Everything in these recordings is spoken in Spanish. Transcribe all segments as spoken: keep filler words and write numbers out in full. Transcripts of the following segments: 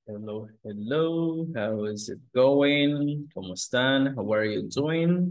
Hello, hello. How is it going? ¿Cómo están? How are you doing?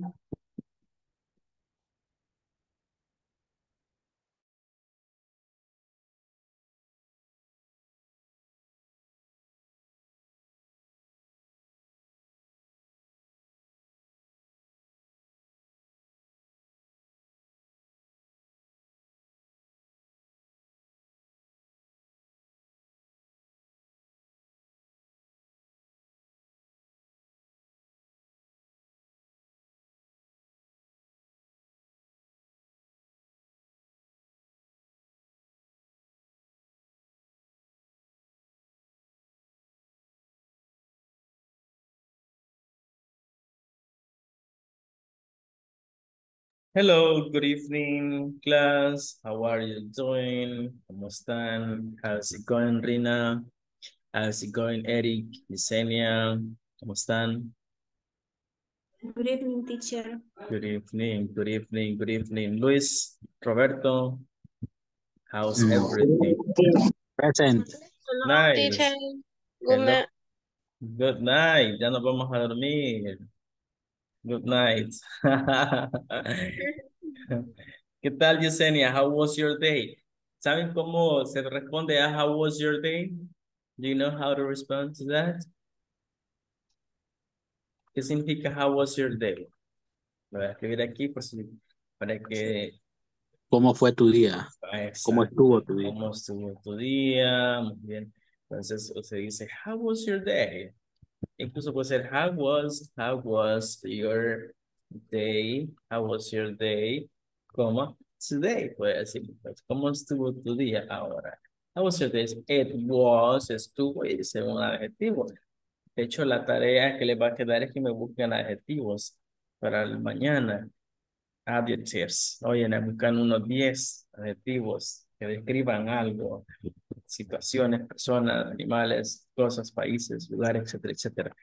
Hello, good evening, class. How are you doing? ¿Cómo están? How's it going, Rina? How's it going, Eric, Yesenia? ¿Cómo están? Good evening, teacher. Good evening, good evening, good evening. Luis, Roberto, how's Mm. everything? Present. Hello, teacher. Nice. Good Hello. night. Good night. Ya nos vamos a dormir. Good night. ¿Qué tal, Yesenia? How was your day? ¿Saben cómo se responde a how was your day? Do you know how to respond to that? ¿Qué significa how was your day? Lo voy a escribir aquí por si, para que... ¿Cómo fue tu día? ¿Cómo Exacto. estuvo tu día? ¿Cómo estuvo tu día? Muy bien. Entonces, se dice, how was your day? Incluso puede ser, how was, how was your day? How was your day? Como today, puede decir. Pues, ¿cómo estuvo tu día ahora? How was your day? It was, estuvo y dice un adjetivo. De hecho, la tarea que les va a quedar es que me busquen adjetivos para el mañana. Adjectives. Oye, me buscan unos diez adjetivos que describan algo, situaciones, personas, animales, cosas, países, lugares, etcétera, etcétera.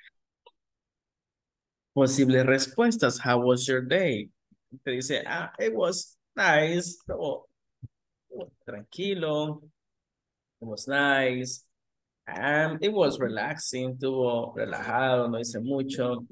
Posibles respuestas. How was your day? Te dice, ah, it was nice. Estuvo tranquilo. It was nice. And it was relaxing. Estuvo relajado, no hice mucho.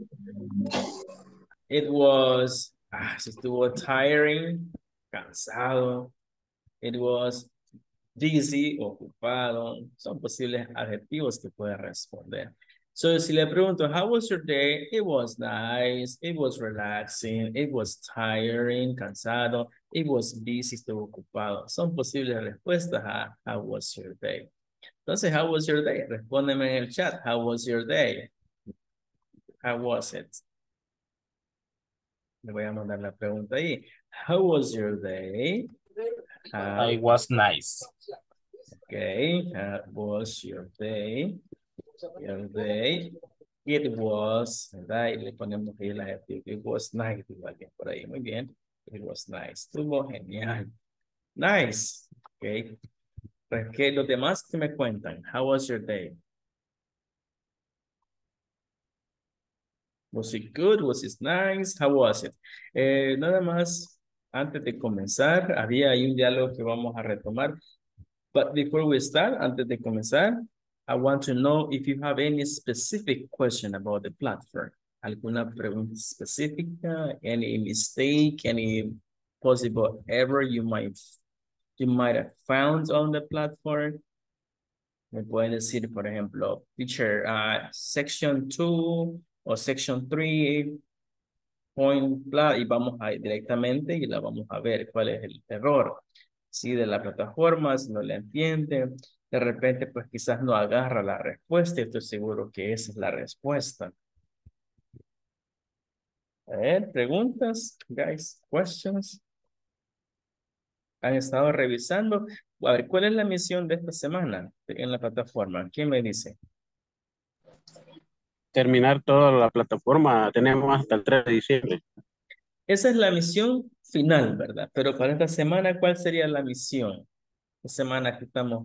It was, ah, sí estuvo tiring, cansado. It was busy, ocupado. Son posibles adjetivos que puede responder. So, si le pregunto, how was your day? It was nice. It was relaxing. It was tiring, cansado. It was busy, estuvo ocupado. Son posibles respuestas a how was your day. Entonces, how was your day? Respóndeme en el chat. How was your day? How was it? Le voy a mandar la pregunta ahí. How was your day? How, I was nice. okay. How was your day? Your day. It was, ¿verdad? Y le ponemos ahí el adjetivo. It was nice. Igual que por ahí. Muy bien. It was nice. Estuvo genial. Nice. Okay. Pues, ¿qué los demás que me cuentan? How was your day? Was it good? Was it nice? How was it? Eh, nada más, antes de comenzar, había ahí un diálogo que vamos a retomar. But before we start, antes de comenzar, I want to know if you have any specific question about the platform. ¿Alguna pregunta específica? Any mistake? Any possible error you might, you might have found on the platform? Me pueden decir, por ejemplo, teacher, uh, section two o section three, point blah, y vamos a ir directamente y la vamos a ver cuál es el error. Si de la plataforma, si no la entiende, de repente pues quizás no agarra la respuesta y estoy seguro que esa es la respuesta. A ver, preguntas, guys, questions. ¿Han estado revisando? A ver, ¿cuál es la misión de esta semana en la plataforma? ¿Quién me dice? Terminar toda la plataforma. Tenemos hasta el tres de diciembre. Esa es la misión final, ¿verdad? Pero para esta semana, ¿cuál sería la misión? La semana que estamos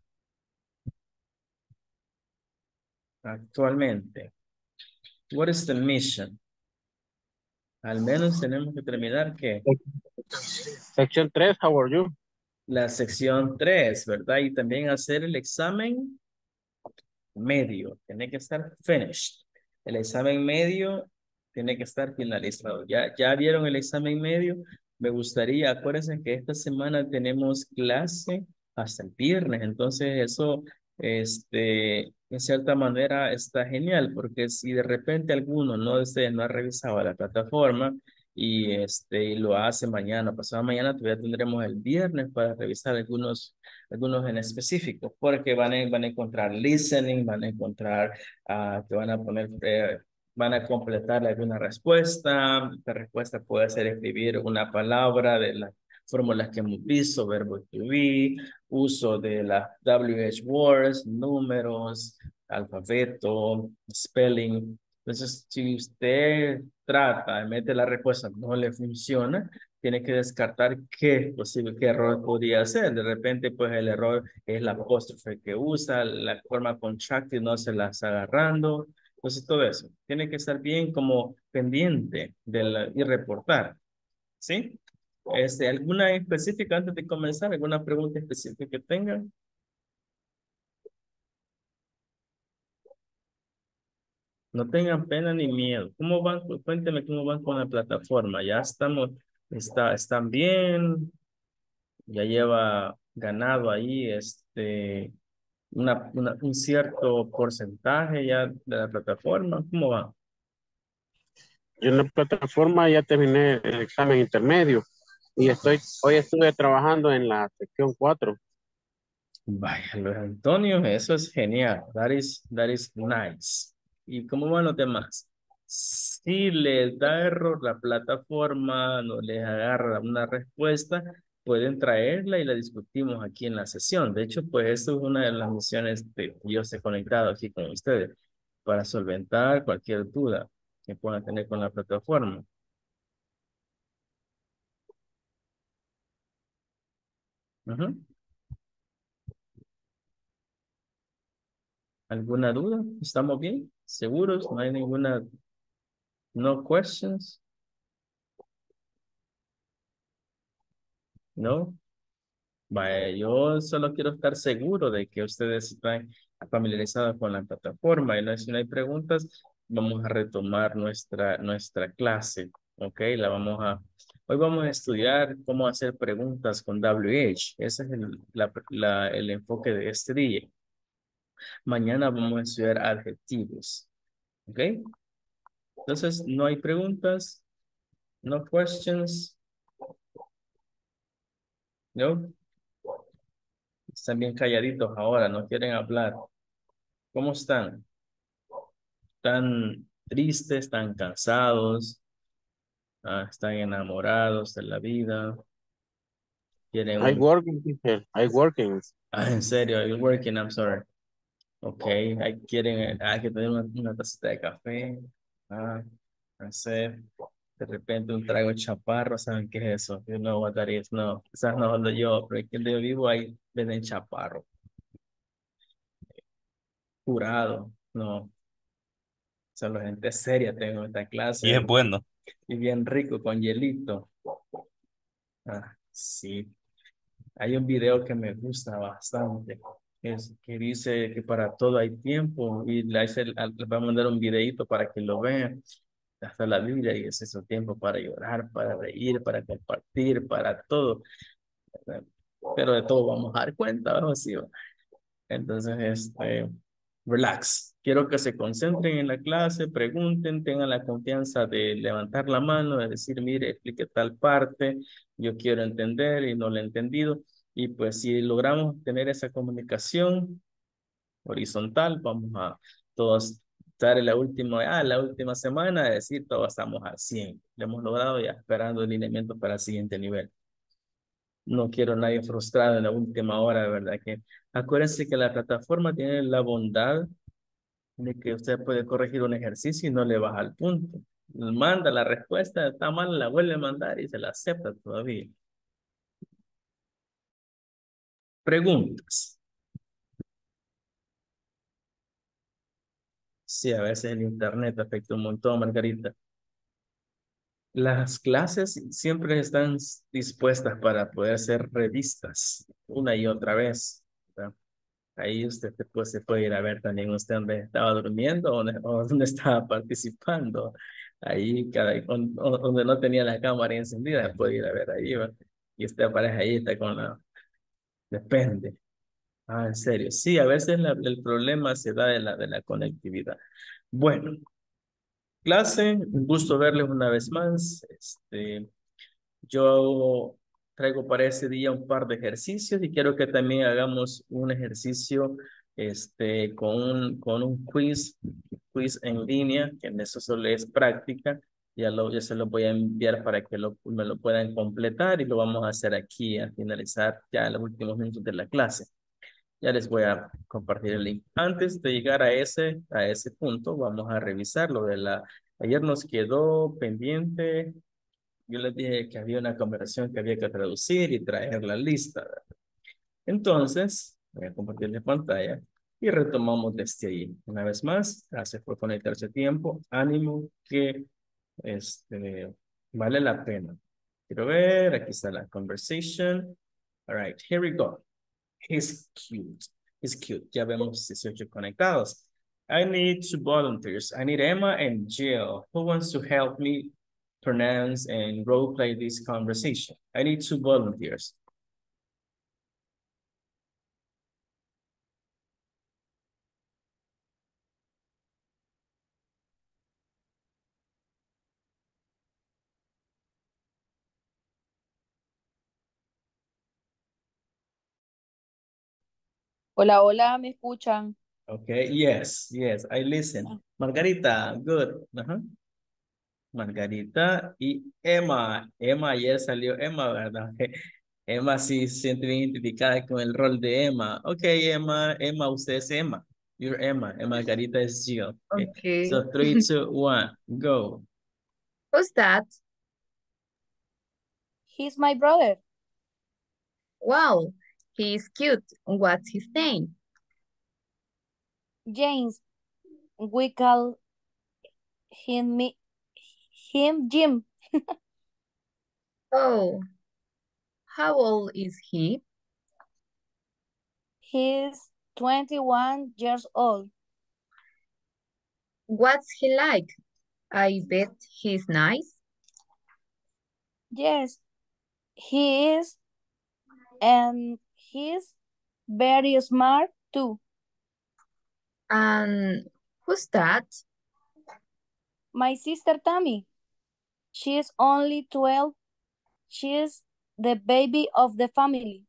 actualmente. What is the mission? Al menos tenemos que terminar, ¿qué? Sección tres, how are you? La sección tres, ¿verdad? Y también hacer el examen medio, tiene que estar finished. El examen medio tiene que estar finalizado. ¿Ya, ya vieron el examen medio? Me gustaría, acuérdense que esta semana tenemos clase hasta el viernes, entonces eso, este, en cierta manera está genial, porque si de repente alguno no, desea, no ha revisado la plataforma y este, y lo hace mañana, pasado mañana, todavía tendremos el viernes para revisar algunos, algunos en específico, porque van a, van a encontrar listening, van a encontrar, ah, que van a poner, eh, van a completar alguna respuesta. La respuesta puede ser escribir una palabra de las fórmulas que hemos visto, verbo to be, uso de las W H words, números, alfabeto, spelling. Entonces, si usted trata, mete la respuesta, no le funciona, tiene que descartar qué posible, qué error podría ser. De repente, pues el error es la apóstrofe que usa, la forma contracted no se la está agarrando. Entonces, todo eso tiene que estar bien como pendiente de la, y reportar, ¿sí? Este, ¿alguna específica antes de comenzar? ¿Alguna pregunta específica que tengan? No tengan pena ni miedo. ¿Cómo van? Cuéntenme cómo van con la plataforma. Ya estamos, está, están bien, ya lleva ganado ahí este, una, una- un cierto porcentaje ya de la plataforma. ¿Cómo va? Yo en la plataforma ya terminé el examen intermedio y estoy, hoy estuve trabajando en la sección cuatro. Vaya, Luis Antonio, eso es genial. That is, that is nice. ¿Y cómo van los demás? Si les da error la plataforma, no les agarra una respuesta, pueden traerla y la discutimos aquí en la sesión. De hecho, pues esto es una de las misiones de que yo estoy conectado aquí con ustedes para solventar cualquier duda que puedan tener con la plataforma. Ujú. ¿Alguna duda? ¿Estamos bien? ¿Seguros? ¿No hay ninguna, no questions? ¿No? Vaya, yo solo quiero estar seguro de que ustedes están familiarizados con la plataforma y no, si no hay preguntas, vamos a retomar nuestra, nuestra clase, ¿ok? La vamos a, hoy vamos a estudiar cómo hacer preguntas con W H. Ese es el, la- la- el enfoque de este día. Mañana vamos a estudiar adjetivos, ¿ok? Entonces, no hay preguntas, no questions, ¿no? Están bien calladitos ahora, no quieren hablar. ¿Cómo están? ¿Están tristes, están cansados, ah, están enamorados de la vida? ¿Quieren I un... working, teacher. I working. Ah, en serio, you're working, I'm sorry. Ok, hay, quieren, hay que tener una, una tacita de café. Ah, no sé, de repente un trago de chaparro, ¿saben qué es eso? You know what that is. No, quizás no donde yo, pero aquí donde yo vivo ahí venden chaparro, curado. No, solo gente seria tengo en esta Y es clase bueno. y bien rico con hielito. Ah, sí. Hay un video que me gusta bastante, es que dice que para todo hay tiempo y le hace- le va a mandar un videito para que lo vean. Hasta la Biblia y es ese tiempo para llorar, para reír, para compartir, para todo. ¿Verdad? Pero de todo vamos a dar cuenta, ¿verdad? Sí, ¿va? Entonces, este, relax. Quiero que se concentren en la clase, pregunten, tengan la confianza de levantar la mano, de decir, mire, explique tal parte, yo quiero entender y no lo he entendido. Y pues si logramos tener esa comunicación horizontal, vamos a todos estar en la última, ah, la última semana, decir, todos estamos al cien. Lo hemos logrado ya esperando el lineamiento para el siguiente nivel. No quiero a nadie frustrado en la última hora, de verdad que acuérdense que la plataforma tiene la bondad de que usted puede corregir un ejercicio y no le baja al punto. Manda la respuesta, está mal, la vuelve a mandar y se la acepta todavía. Preguntas. Sí, a veces el internet afecta un montón, Margarita. Las clases siempre están dispuestas para poder ser revistas una y otra vez, ¿verdad? Ahí usted después se puede ir a ver también usted dónde estaba durmiendo o dónde, o dónde estaba participando. Ahí, cada, on- on- donde no tenía la cámara encendida, puede ir a ver ahí, ¿va? Y usted aparece ahí, está con la... Depende. Ah, en serio. Sí, a veces la- el problema se da de la, de la conectividad. Bueno, clase, un gusto verles una vez más. Este, yo traigo para ese día un par de ejercicios y quiero que también hagamos un ejercicio este, con un, con un quiz, quiz en línea, que en eso solo es práctica. Ya, lo, ya se lo voy a enviar para que lo, me lo puedan completar y lo vamos a hacer aquí a finalizar ya en los últimos minutos de la clase. Ya les voy a compartir el link. Antes de llegar a ese, a ese punto, vamos a revisar lo de la... Ayer nos quedó pendiente. Yo les dije que había una conversación que había que traducir y traer la lista, ¿verdad? Entonces, voy a compartir la pantalla y retomamos desde ahí. Una vez más, gracias por conectarse a tiempo. Ánimo que este, vale la pena. Quiero ver, aquí está la conversation. All right, here we go. He's cute. He's cute. Ya vemos dieciocho conectados. I need two volunteers. I need Emma and Jill. Who wants to help me pronounce and role play this conversation? I need two volunteers. Hola, hola, ¿me escuchan? Okay, yes, yes, I listen. Margarita, good. Uh-huh. Margarita y Emma. Emma, ayer salió Emma, ¿verdad? Emma sí se siente bien identificada con el rol de Emma. Ok, Emma, Emma, usted es Emma. You're Emma. And Margarita is Jill. Okay. Okay. So three, two, one, go. Who's that? He's my brother. Wow, he's cute. What's his name? James. We call him me, him Jim. Oh, how old is he? He's twenty-one years old. What's he like? I bet he's nice. Yes, he is. And he's very smart too. And who's that? My sister Tammy. She's only twelve. She's the baby of the family.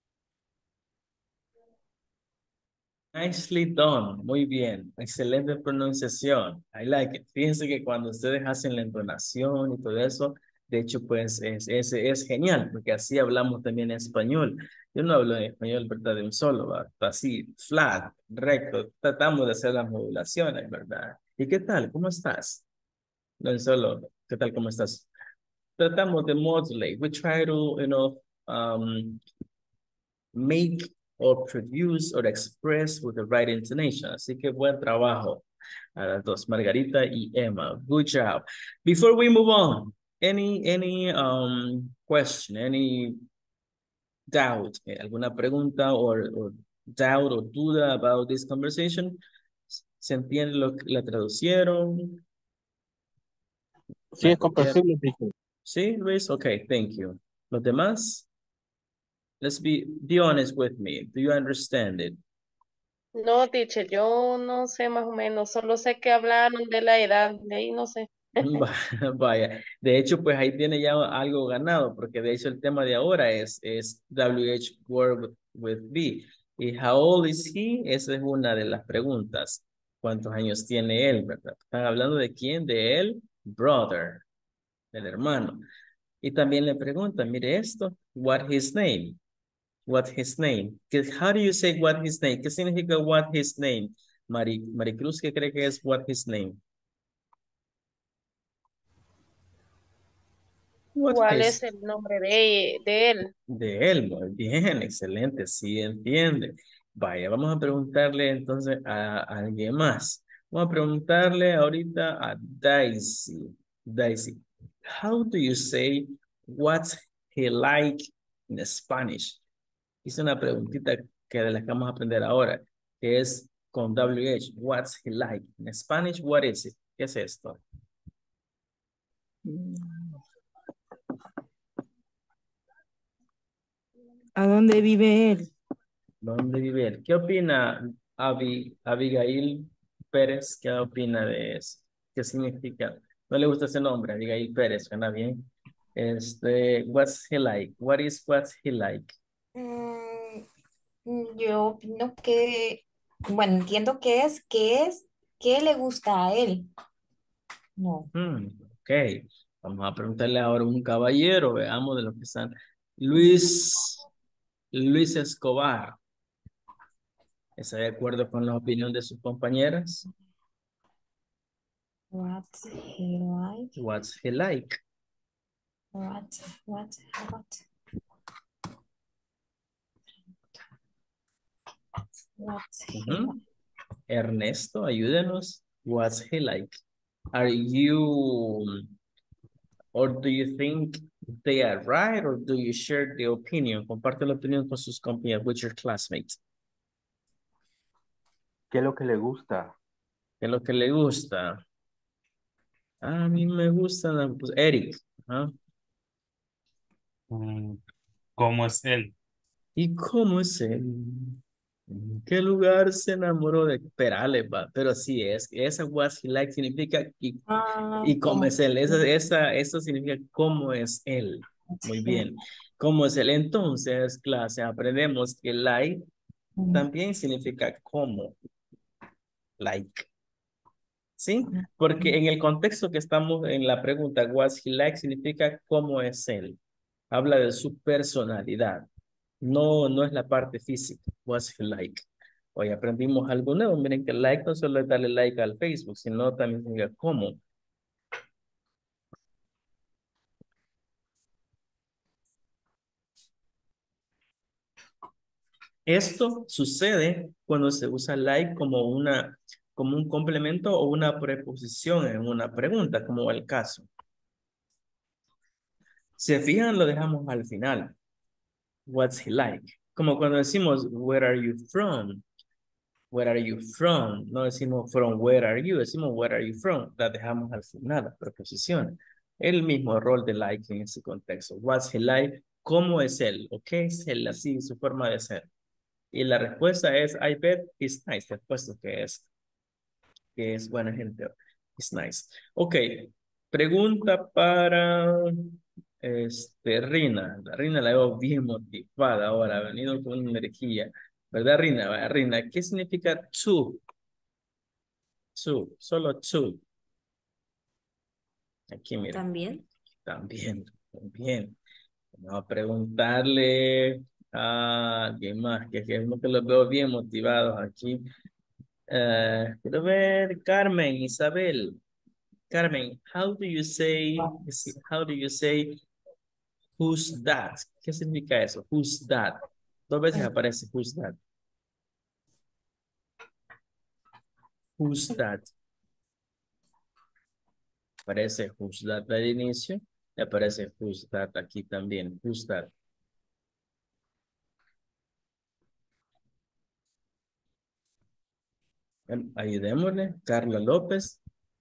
Nicely done. Muy bien. Excelente pronunciación. I like it. Fíjense que cuando ustedes hacen la entonación y todo eso, de hecho, pues es, es, es genial, porque así hablamos también en español. Yo no hablo en español, ¿verdad? De un solo, ¿verdad? Así, flat, recto. Tratamos de hacer las modulaciones, ¿verdad? ¿Y qué tal? ¿Cómo estás? No en solo, ¿qué tal? ¿Cómo estás? Tratamos de modulate. We try to, you know, um, make or produce or express with the right intonation. Así que buen trabajo a las dos, Margarita y Emma. Good job. Before we move on, any any um question, any doubt, eh, alguna pregunta or, or doubt o duda about this conversation? ¿Se entiende lo que la traducieron? Sí, es comprensible, teacher. Sí, Luis? Okay, thank you. ¿Los demás? Let's be, be honest with me. Do you understand it? No, teacher, yo no sé más o menos, solo sé que hablaron de la edad, de ahí no sé. Va- Vaya, de hecho, pues ahí tiene ya algo ganado, porque de hecho el tema de ahora es, es W H word with, with B. ¿Y how old is he? Esa es una de las preguntas. ¿Cuántos años tiene él, verdad? ¿Están hablando de quién? De él, brother, del hermano. Y también le preguntan, mire esto, what his name? What his name? ¿Qué- How do you say what his name? ¿Qué significa what his name? Mari, Maricruz, ¿qué cree que es what his name? What ¿Cuál his es el nombre de, de él? De él, muy bien, excelente, sí entiende. Vaya, vamos a preguntarle entonces a, a alguien más. Vamos a preguntarle ahorita a Daisy. Daisy, how do you say what's he like in Spanish? Hice una preguntita que de las que vamos a aprender ahora, que es con W H, what's he like? En Spanish, what is it? ¿Qué es esto? ¿A dónde vive él? ¿Dónde vive él? ¿Qué opina Abi- Abigail Pérez? ¿Qué opina de eso? ¿Qué significa? No le gusta ese nombre, Abigail Pérez, suena bien. Este, what's he like? What is what's he like? Mm, yo opino que, bueno, entiendo que es, que es, que le gusta a él. No. Hmm, ok, vamos a preguntarle ahora a un caballero, veamos de lo que están. Luis, Luis Escobar, ¿está de acuerdo con la opinión de sus compañeras? What's he like? What's he like? What, what, what? What's he Ujú. like? Ernesto, ayúdenos. What's he like? Are you, or do you think they are right, or do you share the opinion? Comparte la opinión con sus compañeros, with your classmates. ¿Qué es lo que le gusta? ¿Qué es lo que le gusta? A mí me gusta, pues, Eric. Ajá. Mm, ¿Cómo es él? ¿Y cómo es él? ¿En qué lugar se enamoró de Perales, va? Pero sí es, esa what he like significa y, Ah, y cómo como es él. Esa, esa, eso significa cómo es él. Muy he- bien. ¿Cómo es él? Entonces, clase, aprendemos que like Mm, también significa cómo. Like. ¿Sí? Porque en el contexto que estamos en la pregunta, what's he like significa cómo es él. Habla de su personalidad. No, no es la parte física. What's he like? Hoy aprendimos algo nuevo. Miren que like no solo es darle like al Facebook, sino también significa cómo. Esto sucede cuando se usa like como una, como un complemento o una preposición en una pregunta, como el caso. Si se fijan, lo dejamos al final. What's he like? Como cuando decimos, where are you from? Where are you from? No decimos from where are you, decimos where are you from. La dejamos al final, la preposición. El mismo rol de like en ese contexto. What's he like? ¿Cómo es él? ¿O qué es él? Así, su forma de ser. Y la respuesta es, I bet he's nice. Te apuesto que es, que es buena gente. He's nice. Ok. Pregunta para este, Rina. La Rina la veo bien motivada ahora. Ha venido con energía. ¿Verdad, Rina? Va, Rina, ¿qué significa to? To. Solo to. Aquí, mira. También. También. También. Vamos a preguntarle a alguien más, que, que es uno que los veo bien motivados aquí. Eh, quiero ver, Carmen, Isabel. Carmen, how do you say, how do you say, who's that? ¿Qué significa eso? Who's that? Dos veces aparece who's that. Who's that? Aparece who's that al inicio y aparece who's that aquí también. Who's that? Bueno, ayudémosle. Carla López.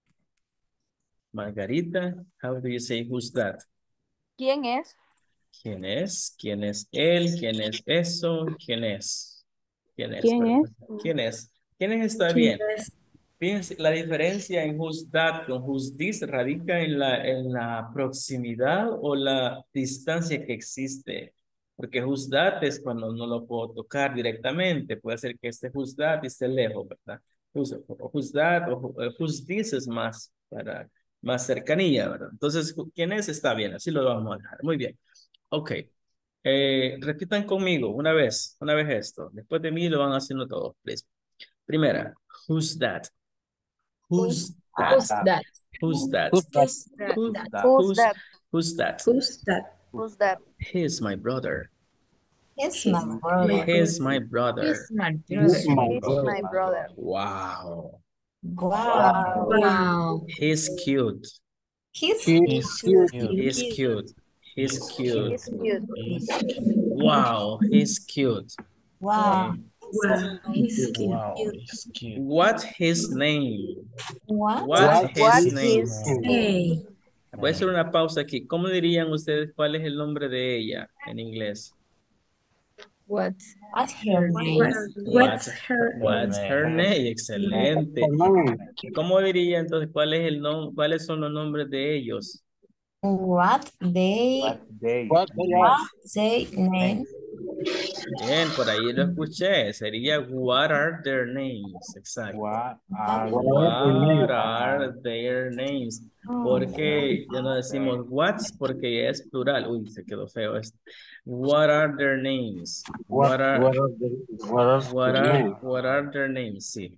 Margarita, how do you say who's that? ¿Quién es? ¿Quién es? ¿Quién es él? ¿Quién es eso? ¿Quién es? ¿Quién es? ¿Quién es? ¿Quién es? ¿Quién es? Está ¿Quién bien. es? Fíjense, la diferencia en who's that con who's this radica en la, en la proximidad o la distancia que existe. Porque who's that es cuando no lo puedo tocar directamente. Puede ser que este who's that esté lejos, ¿verdad? Who's, who's that o who's this es más para más cercanía, ¿verdad? Entonces, ¿quién es? Está bien, así lo vamos a dejar. Muy bien. Ok. Eh, repitan conmigo una vez, una vez esto. Después de mí lo van haciendo todos, please. Primera, who's that? Who's that? Who's that? Who's that? Who's that? Who's that? Who, That. Who's who's, that? who's that? Who's that? Who's that? He's my brother. It's He's my my brother. He's my brother. brother. It's my Who's brother. my He's brother? my brother. Wow. Wow. Wow. Wow. He's cute. He's He's He's cute. cute. He's Cute. cute. He's He's cute. cute. He's cute. He's He's cute. cute. Wow, he's cute. Wow. Okay. He's cute. Wow, it's cute. What's his name? What? What's What his is name? his name? Hey. Voy a hacer una pausa aquí. ¿Cómo dirían ustedes cuál es el nombre de ella en inglés? What's What's her name? What's her What's her name? Excelente. ¿Cómo diría entonces cuál es el nom- cuáles son los nombres de ellos? What they What they are. what they name? Bien, por ahí lo escuché. Sería what are their names? Exacto. What What are their names? Oh, Porque ya no decimos what's porque es plural. Uy, se quedó feo esto. What are their names? What, What are, what are the, what are what the are, names? what are their names? Sí.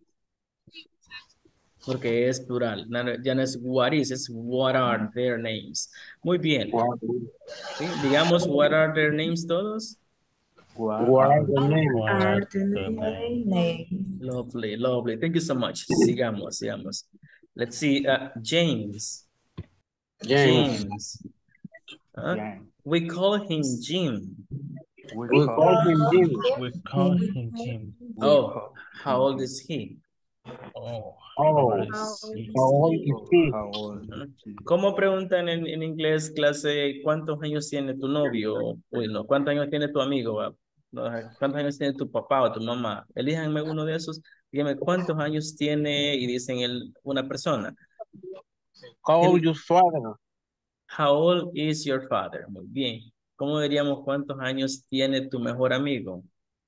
Porque es plural. No, no, ya no es what is, es what are their names. Muy bien. What, ¿Sí? Digamos what are their names todos. what are the names? What are are the the name? names? name. Lovely, lovely. Thank you so much. Sigamos, sigamos. Let's see. Uh, James. James. James. Huh? We call him Jim. We call him Jim. We call him Jim. Oh, how old is he? Oh, Oh, how is he? how old is he? ¿Cómo preguntan en, en inglés, clase, cuántos años tiene tu novio? Uy, no, ¿cuántos años tiene tu amigo? va? No, ¿cuántos años tiene tu papá o tu mamá? Elíjanme uno de esos. Dígame, ¿cuántos años tiene? Y dicen el, una persona. How El- old your father? How old is your father? Muy bien. ¿Cómo diríamos cuántos años tiene tu mejor amigo?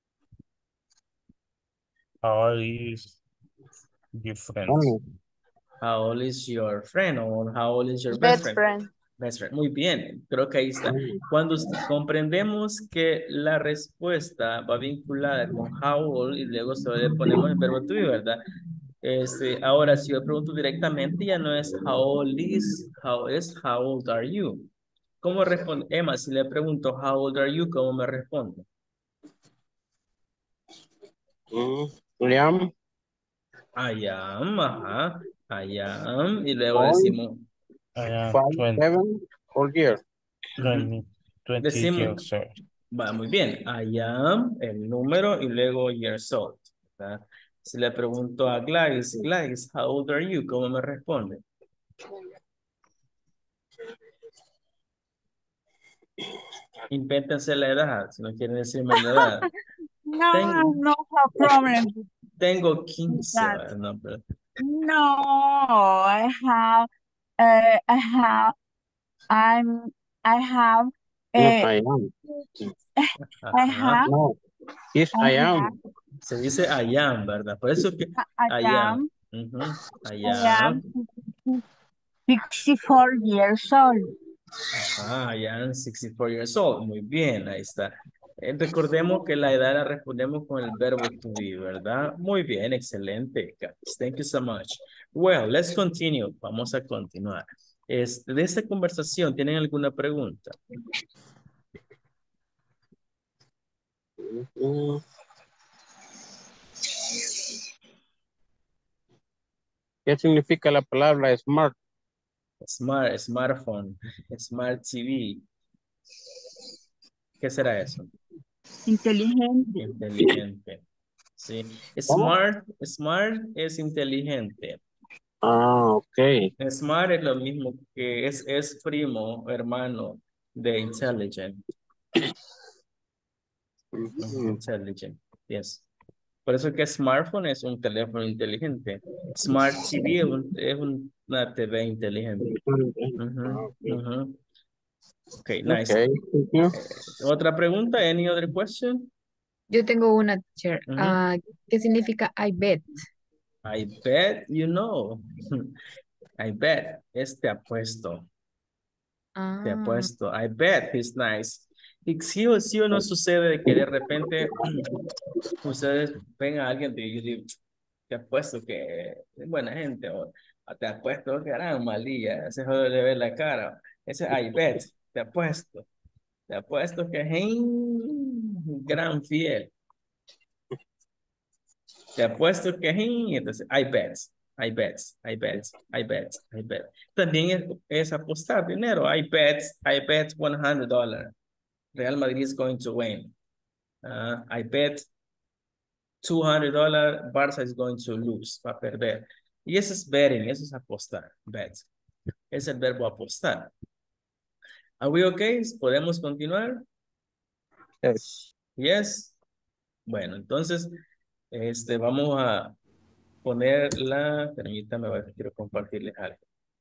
How old is your friend? Only. How old is your friend? O how old is your best Best friend? friend. Best friend. Muy bien, creo que ahí está. Cuando us- comprendemos que la respuesta va vinculada con how old y luego se le ponemos el verbo to be, ¿verdad? Este, ahora, si yo pregunto directamente, ya no es how old is, how es how old are you. ¿Cómo responde? Emma, si le pregunto how old are you, ¿cómo me responde? Mm, Liam. I am, ajá, I am, y luego Old. decimos, I am Five, twenty, seven, four years. twenty, twenty decimos, years old. va muy bien, I am, el número, y luego years old, ¿verdad? Si le pregunto a Gladys, Gladys, how old are you? ¿Cómo me responde? Invéntense la edad, si no quieren decirme la edad. No, Tengo, no have problem with tengo quince, that. ¿verdad? No, pero- No, I have, uh, I have, I'm, I have, Yes, uh, I am. I Ajá. have, No. Yes, I I am. have, Se dice I am, ¿verdad? Por eso que I I am. am, Ujú, I I am. am sixty-four years old. Ajá, I am sixty-four years old. Muy bien, ahí está. Eh, recordemos que la edad la respondemos con el verbo to be, ¿verdad? Muy bien, excelente, guys. Thank you so much. Well, let's continue. Vamos a continuar. Este, de esta conversación, ¿tienen alguna pregunta? Mm, ¿Qué significa la palabra smart? Smart, smartphone, smart T V. ¿Qué será eso? Inteligente. Inteligente. Sí. ¿Cómo? Smart, smart es inteligente. Ah, ok. Smart es lo mismo que es, es primo, hermano de intelligent. Ujú. Intelligent, yes. Por eso que smartphone es un teléfono inteligente. Smart T V es, un- es un- una T V inteligente. Ujú, ujú. Ok, nice. Ok, thank you. ¿Otra pregunta? Any other question? Yo tengo una, teacher. Ujú. Ah, ¿qué significa I bet? I bet you know. I bet. Es te apuesto. Te Ah, apuesto. I bet he's nice. Y sí o sí o no sucede de que de repente ustedes ven a alguien y yo digo, te apuesto que es buena gente o o te apuesto que harán mal día. Ese joder de ver la cara. Ese I bet. Te apuesto. Te apuesto que es un gran fiel. Te apuesto que sí, entonces, I bet, I bet, I bet, I bet, I bet. También es, es apostar dinero. I bet, I bet one hundred dollars. Real Madrid is going to win. Uh, I bet two hundred dollars, Barça is going to lose, va a perder. Y eso es betting, eso es apostar, bet. Es el verbo apostar. Are we okay? ¿Podemos continuar? Yes. Yes. Bueno, entonces, este, vamos a poner la, permítame, a ver, quiero compartirles algo.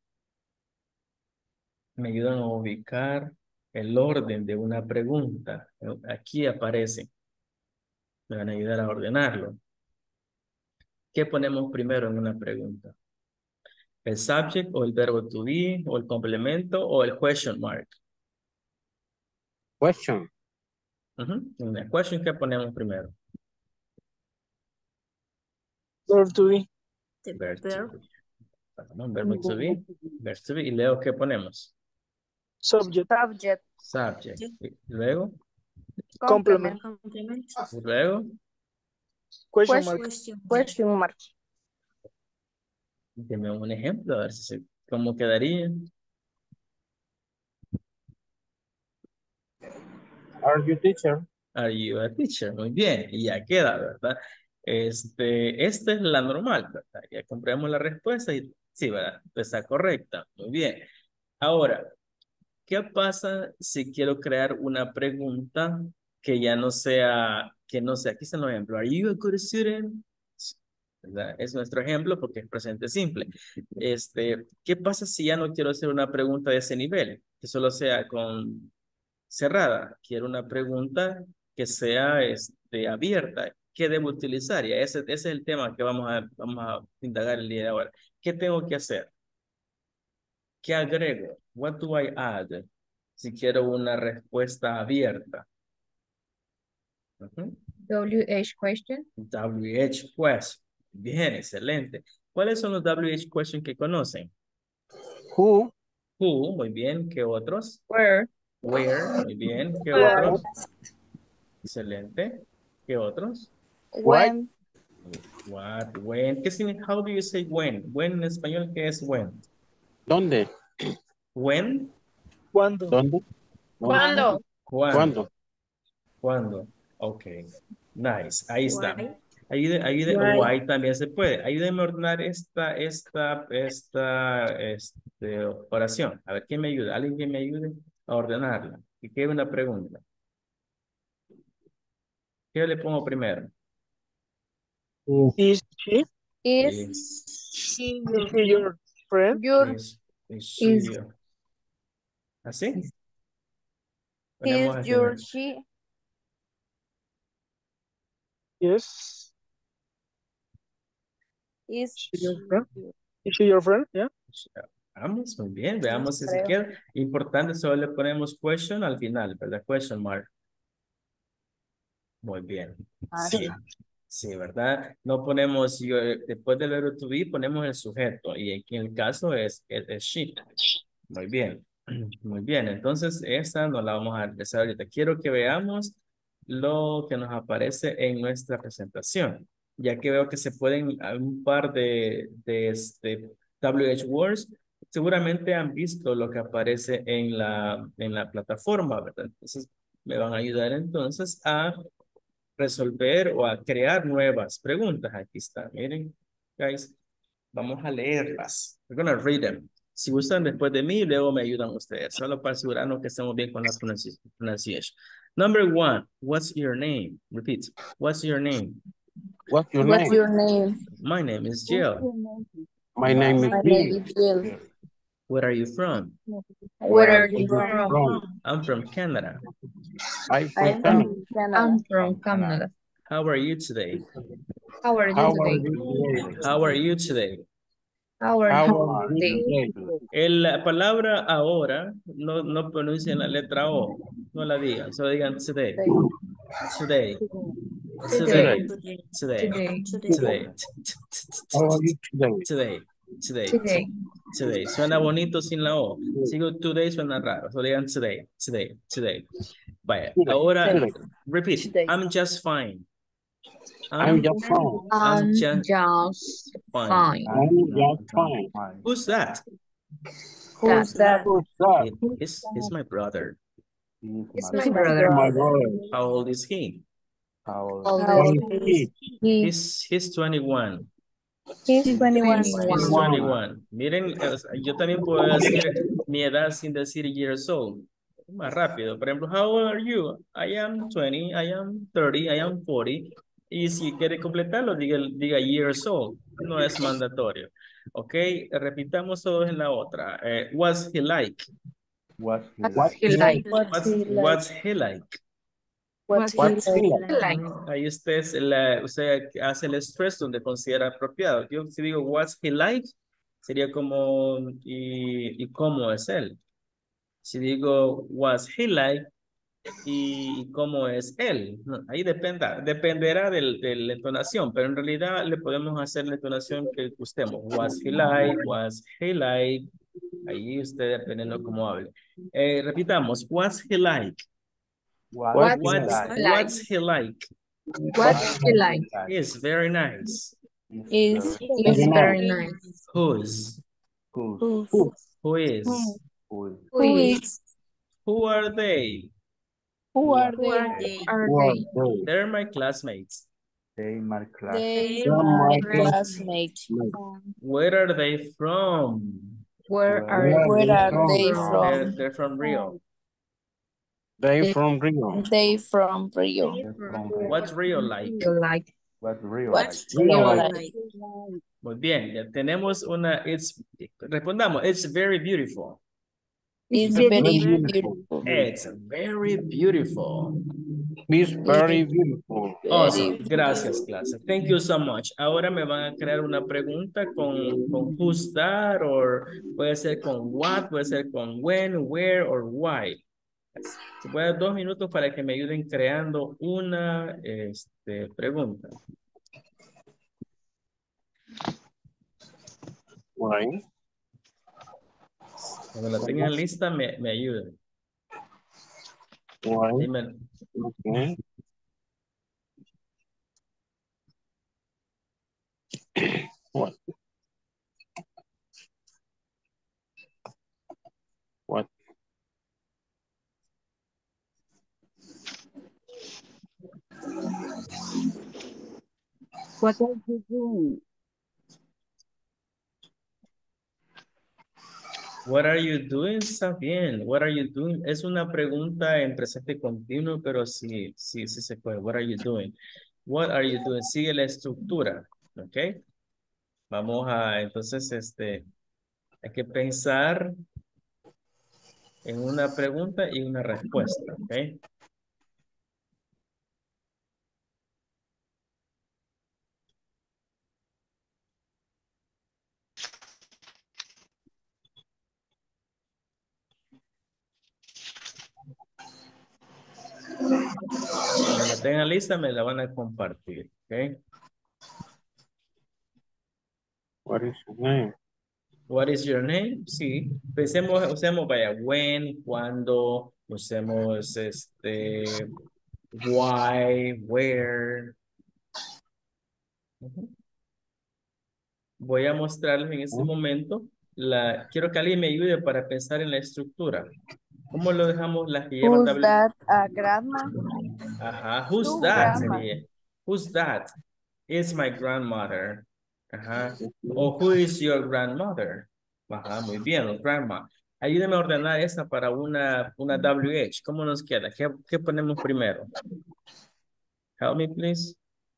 Me ayudan a ubicar el orden de una pregunta. Aquí aparece. Me van a ayudar a ordenarlo. ¿Qué ponemos primero en una pregunta? ¿El subject o el verbo to be o el complemento o el question mark? Question. Uh-huh. En la question, ¿qué ponemos primero? Verb to be. Verb to be. Perdón, verbo to be. Verb to be. Y luego, ¿qué ponemos? Subject. Subject. Subject. Y luego, Complement. Complement. y luego, Question Question. mark. Question. Question mark. deme un ejemplo, a ver si se, cómo quedaría. Are you teacher? Are you a teacher? Muy bien, y ya queda, ¿verdad? Este, esta es la normal, ¿verdad? Ya comprobamos la respuesta y sí, ¿verdad? Está correcta. Muy bien. Ahora, ¿qué pasa si quiero crear una pregunta que ya no sea, que no sea, aquí está el ejemplo, ¿Are you a good student? ¿Verdad? Es nuestro ejemplo porque es presente simple. Este, ¿qué pasa si ya no quiero hacer una pregunta de ese nivel? Que solo sea con cerrada. Quiero una pregunta que sea este, abierta. ¿Qué debo utilizar? Y ese, ese es el tema que vamos a, vamos a indagar el día de ahora. ¿Qué tengo que hacer? ¿Qué agrego? What do I add? Si quiero una respuesta abierta. Uh-huh. W H question. W H question. Bien, excelente. ¿Cuáles son los W H questions que conocen? Who. Who, muy bien. ¿Qué otros? Where. Where, muy bien. ¿Qué Where. otros? Excelente. ¿Qué otros? When. What, when. ¿Qué significa? How do you say when? When en español, ¿qué es when? ¿Dónde? When. ¿Cuándo? ¿Dónde? ¿Cuándo? ¿Cuándo? ¿Cuándo? ¿Cuándo? Ok. Nice. Ahí está. Why? Ayude, ayude, Why? why también se puede. Ayúdenme a ordenar esta, esta, esta, este, oración. A ver, ¿quién me ayuda? ¿Alguien que me ayude a ordenarla? Y quede una pregunta. ¿Qué le pongo primero? Is she? Is Is, She Is she your friend? your is, is she Is- your- ¿Así? is Ponemos al your final. she Yes. is She your friend? Is she your friend? Yeah. Vamos, muy bien. Veamos si se creo. queda. Importante, solo le ponemos question al final, ¿verdad? Question mark. Muy bien. Ah, Sí. sí. Sí, ¿verdad? No ponemos, yo, eh, después del verbo to be, ponemos el sujeto. Y aquí en el caso es, es, es she. Muy bien. Muy bien. Entonces, esta no la vamos a empezar ahorita. Quiero que veamos lo que nos aparece en nuestra presentación. Ya que veo que se pueden a un par de, de este, W H words. Seguramente han visto lo que aparece en la, en la plataforma, ¿verdad? Entonces, me van a ayudar entonces a resolver o a crear nuevas preguntas. Aquí está, miren, guys, vamos a leerlas. We're gonna read them. Si gustan después de mí, luego me ayudan ustedes, solo para asegurarnos que estemos bien con la pronunci- pronunciation. Number one, what's your name? Repeat, what's your name? What's your What's name? your name? My name is Jill. My name is My Bill. name is Jill. Where are you from? Where are Where you are you from? from? I'm from Canada. I'm I'm from Canada. from Canada. I'm from Canada. How are you today? How are you How are today? you today? How are you today? How are How you are today? you today? El- La palabra ahora, no, no pronuncien la letra O, no la digan, solo digan today, today, Today. today, today, Today. today, How are you today? today, today, Today. today. Suena bonito sin la O. Sigo today suena raro, solo digan today, today, today. Vaya, ahora, Today. repeat, Today. I'm just fine. I'm I'm, just fine. I'm I'm just just fine. fine. I'm just fine. Who's that? Who's that? Who's that? It, it's, it's my brother. It's It's my my brother. My brother. brother. How old is he? How How old old is is he? he? He's, he's twenty-one. He's twenty-one. He's twenty-one. Miren, o sea, yo también puedo decir mi edad sin decir years old. Más rápido. Por ejemplo, how old are you? I am twenty, I am thirty, I am forty. Y si quiere completarlo, diga, diga years old. No es mandatorio. Ok, repitamos todos en la otra. Eh, what's he like? What's he What's like? he like? What's What's, he like? what's he like? What's he What's he like? like? Like. Ahí usted, es la, usted hace el stress donde considera apropiado. Yo si digo what's he like, sería como y, y cómo es él. Si digo what's he like y, y cómo es él. No, ahí dependa, dependerá del, de la entonación, pero en realidad le podemos hacer la entonación que gustemos. What's he like, what's he like. Ahí usted dependiendo cómo hable. Eh, repitamos, what's he like. What's What's he What's, like? like? what's he like? What's he like? Is very nice. Is Is very It's Very very nice. nice. Whose? Who's? who's Who? Who is? Who is? Who who is? is Who are they? who are Who are they? they? Are Who are they? they? They're my classmates. They my class. They They're are my classmates. Where are they from? Where Where are Where are Where they are from? they from? They're, from? they're from Rio. They They from Rio. They from Rio. They're from Rio. What's Rio like? you like? What's real like? What's Rio Rio like. like? Muy bien, ya tenemos una, it's, respondamos, it's very beautiful. It's Very Very very beautiful. beautiful. It's very beautiful. It's very beautiful. Awesome. Very Gracias, clase. Thank you so much. Ahora me van a crear una pregunta con, con who's that, or puede ser con what, puede ser con when, where, or why. Voy a dar dos minutos para que me ayuden creando una este, pregunta. Why? Cuando la tengan lista, me, me ayuden. Why? Dime. Okay. What? What? What are you doing? What are you doing? Está bien. What are you doing? Es una pregunta en presente continuo, pero sí, sí, sí se puede. What are you doing? What are you doing? Sigue la estructura. ¿Ok? Vamos a, entonces, este, hay que pensar en una pregunta y una respuesta. ¿Ok? Cuando la tengan lista, me la van a compartir. ¿Ok? What is your name? What is your name? Sí. Pensemos, usemos, vaya, when, cuando, usemos, este, why, where. Ujú. Voy a mostrarles en este momento, la, quiero que alguien me ayude para pensar en la estructura. ¿Cómo lo dejamos las que llevan Who's W? that? A grandma? Ajá, who's Tu that? grandma. Sería. Who's that? It's my grandmother. Ajá. O who is your grandmother? Ajá, muy bien, grandma. Ayúdeme a ordenar esta para una, una W H. ¿Cómo nos queda? ¿Qué, qué ponemos primero? Help me, please.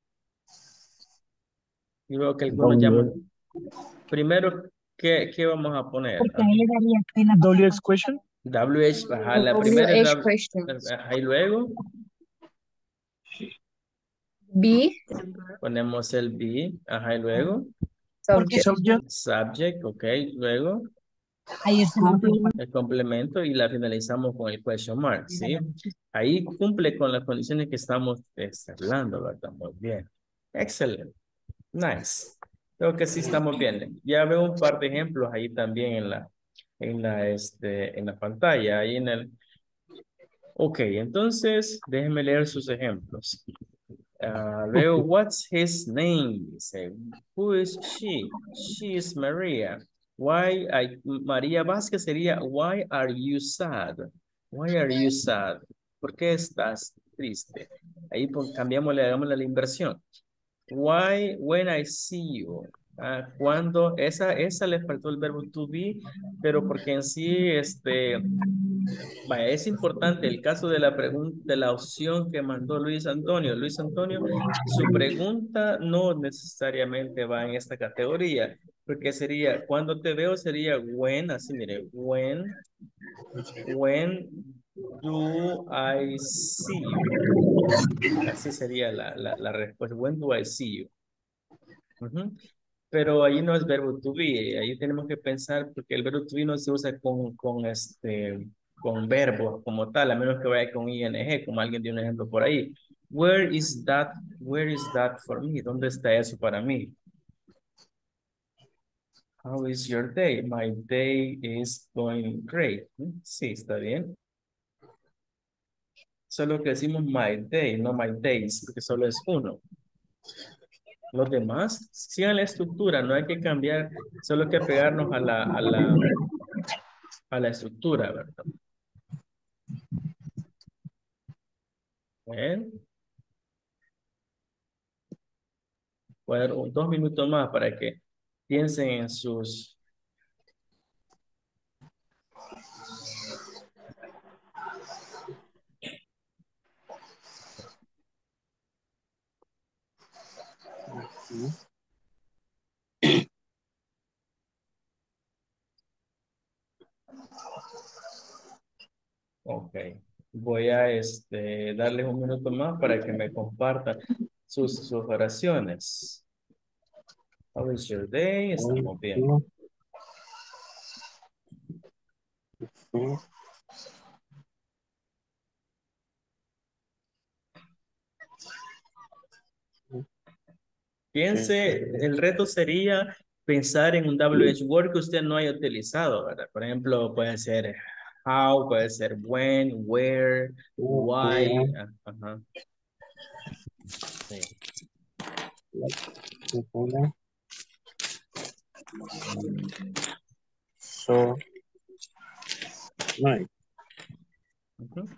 Y veo que algunos llaman. Primero, ¿qué, qué vamos a poner? Porque ahí le daría pena W X question. W H, ajá, la primera es W H W- questions. ajá, y luego Be ponemos el be, ajá, y luego subject. Subject. subject, ok, luego Ahí es complemento. el complemento y la finalizamos con el question mark, ¿sí? Ahí cumple con las condiciones que estamos este, hablando, ¿verdad? Muy bien. Excelente. Nice. Creo que sí estamos bien. Ya veo un par de ejemplos ahí también en la, en la, este, en la pantalla, ahí en el. Ok, entonces déjenme leer sus ejemplos. Ah, luego, what's his name? Dice, who is she? She is Maria. Why, I, María Vázquez sería, why are you sad? Why are you sad? ¿Por qué estás triste. Ahí pues, cambiamos, hagamos la inversión. Why, when I see you. Ah, cuando, esa, esa le faltó el verbo to be, pero porque en sí, este, vaya, es importante el caso de la pregunta, de la opción que mandó Luis Antonio. Luis Antonio, su pregunta no necesariamente va en esta categoría, porque sería, cuando te veo sería when, así mire, when, when do I see you? Así sería la, la, la respuesta, when do I see you? Ujú. Pero ahí no es verbo to be, ahí tenemos que pensar porque el verbo to be no se usa con, con este, con verbos como tal, a menos que vaya con ing, como alguien dio un ejemplo por ahí. Where is that, where is that for me? ¿Dónde está eso para mí? How is your day? My day is going great. ¿Mm? Sí, está bien. Solo que decimos my day, no my days, porque solo es uno. Los demás, sigan la estructura, no hay que cambiar, solo hay que pegarnos a la, a la, a la estructura, ¿verdad? Bien. Voy a dar un- dos minutos más para que piensen en sus... Ok. Voy a este, darles un minuto más para que me compartan sus, sus oraciones. How is your day? Estamos bien. Piense, el reto sería pensar en un W H word que usted no haya utilizado, ¿verdad? Por ejemplo, puede ser how, puede ser when, where, why. ah, Ajá. Sí. So, nice. Ujú.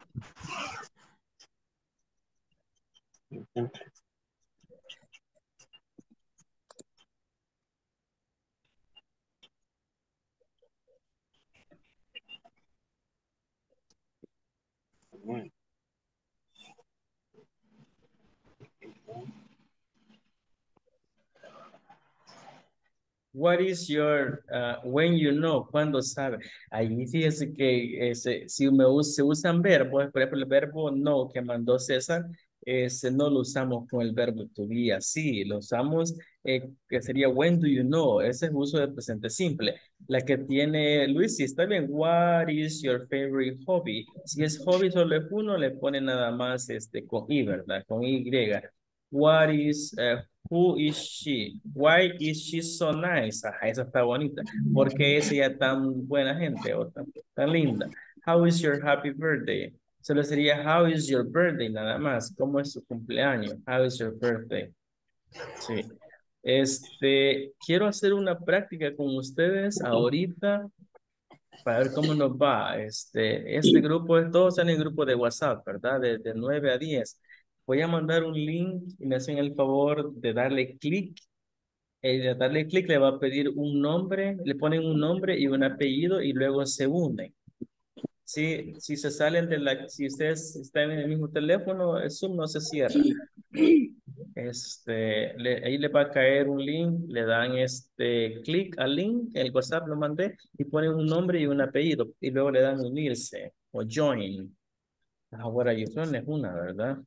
What is your, uh, when you know, cuando sabe? Ahí fíjese que ese, si me us- se usan verbos, por ejemplo, el verbo no que mandó César, ese no lo usamos con el verbo to be así, lo usamos eh, que sería when do you know, ese es uso de presente simple. La que tiene Luis, sí está bien, what is your favorite hobby? Si es hobby solo es uno, le pone nada más este, con I, ¿verdad? Con Y. What is, uh, who is she? Why is she so nice? Ajá, esa está bonita. ¿Por qué es ella tan buena gente o tan, tan linda? How is your happy birthday? Solo sería how is your birthday nada más. ¿Cómo es su cumpleaños? How is your birthday? Sí. Este, quiero hacer una práctica con ustedes ahorita para ver cómo nos va. Este, este grupo, todos están en el grupo de WhatsApp, ¿verdad? De, de nueve a diez. Voy a mandar un link y me hacen el favor de darle clic. Eh, de darle clic le va a pedir un nombre, le ponen un nombre y un apellido y luego se unen. Si, si se salen de la, si ustedes están en el mismo teléfono, el Zoom no se cierra. Este, le- ahí le va a caer un link, le dan este clic al link, el WhatsApp lo mandé y ponen un nombre y un apellido y luego le dan unirse o join. Ahora you from es una, ¿verdad?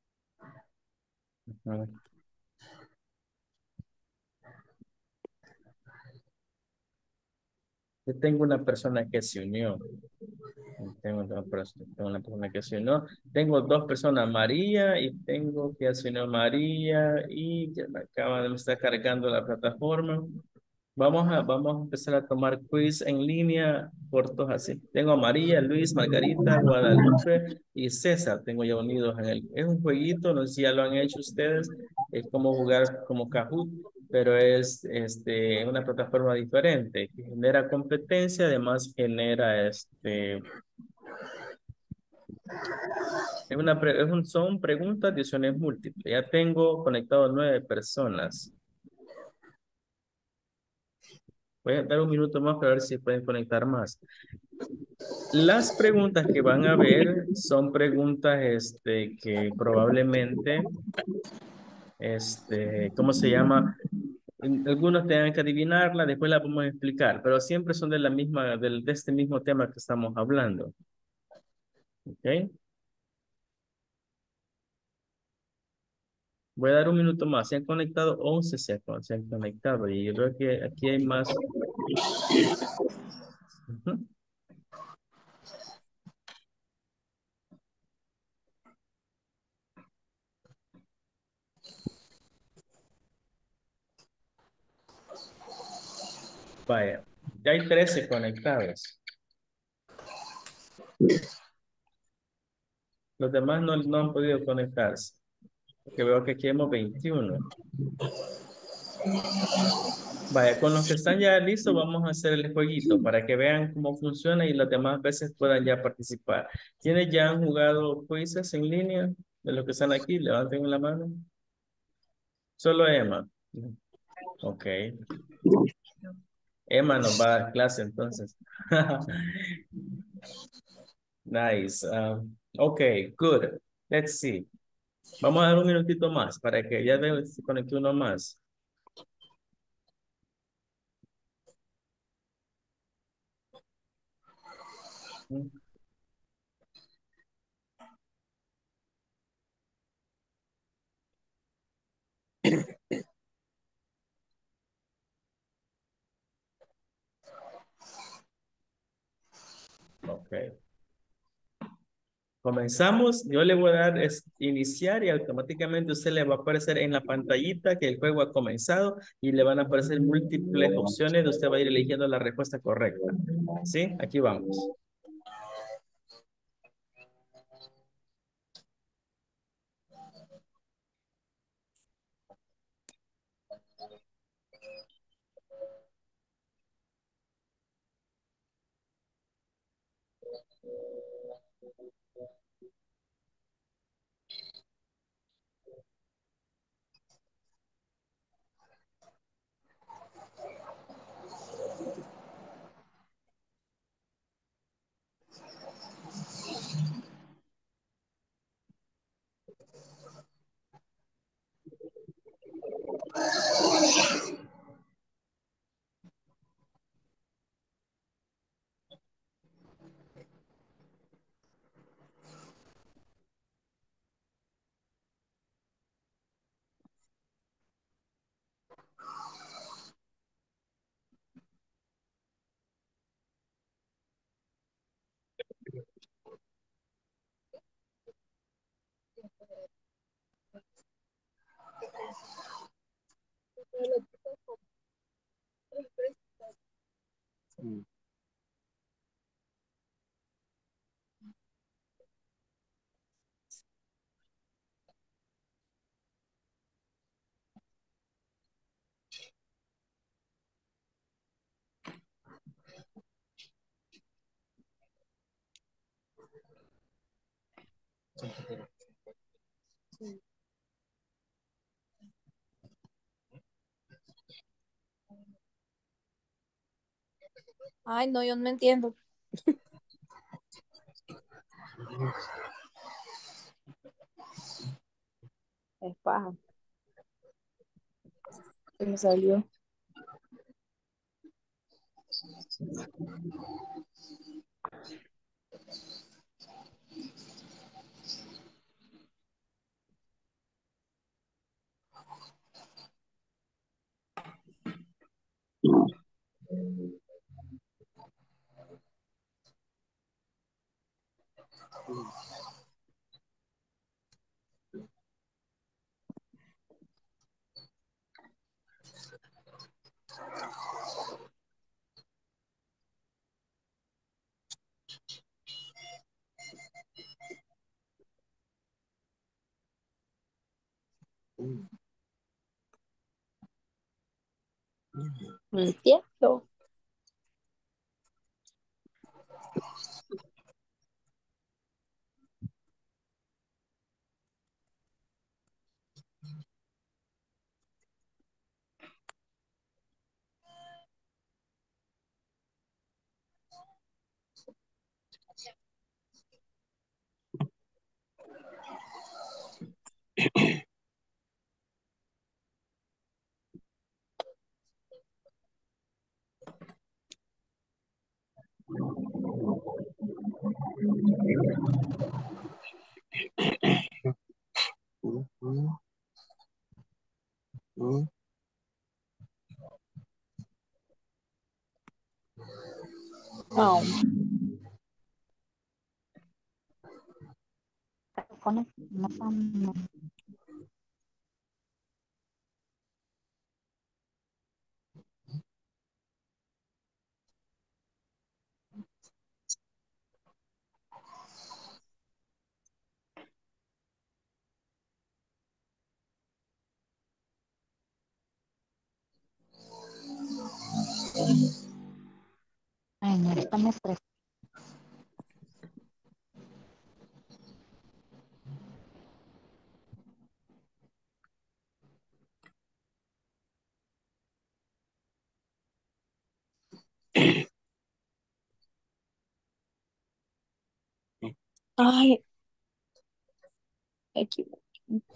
Ajá. Yo tengo una persona que se unió. Tengo una persona, tengo una persona que se unió. Tengo dos personas, María y tengo que se unió María y ya me acaba de me está cargando la plataforma. Vamos a, vamos a empezar a tomar quiz en línea cortos así. Tengo a María, Luis, Margarita, Guadalupe y César. Tengo ya unidos en el. Es un jueguito, no sé si ya lo han hecho ustedes. Es como jugar como Kahoot, pero es este, una plataforma diferente que genera competencia, además genera este, Es una pre- es un, son preguntas de opciones múltiples. Ya tengo conectado nueve personas. Voy a dar un minuto más para ver si pueden conectar más. Las preguntas que van a ver son preguntas este, que probablemente, este, ¿cómo se llama? En- Algunos tengan que adivinarla, después la vamos a explicar, pero siempre son de la misma, del, de este mismo tema que estamos hablando. ¿Ok? Voy a dar un minuto más. Se han conectado once, se han, se han conectado y yo creo que aquí hay más. Ujú. Vaya, ya hay trece conectados. Los demás no, no han podido conectarse. Porque veo que aquí hemos veintiuno. Vaya, con los que están ya listos, vamos a hacer el jueguito para que vean cómo funciona y las demás veces puedan ya participar. ¿Quiénes ya han jugado quizzes en línea? De los que están aquí, levanten la mano. Solo Emma. Ok. Emma nos va a dar clase entonces. Nice. Um, ok, good. Let's see. Vamos a dar un minutito más para que ya veo si se conecte uno más. Ok. Comenzamos. Yo le voy a dar es, iniciar y automáticamente usted le va a aparecer en la pantallita que el juego ha comenzado y le van a aparecer múltiples opciones. Usted va a ir eligiendo la respuesta correcta. ¿Sí? Aquí vamos. Ay, no, yo no entiendo. Es paja. Se me salió. No entiendo. No. Ay, no, esta me estresa. Ay, me equivoqué.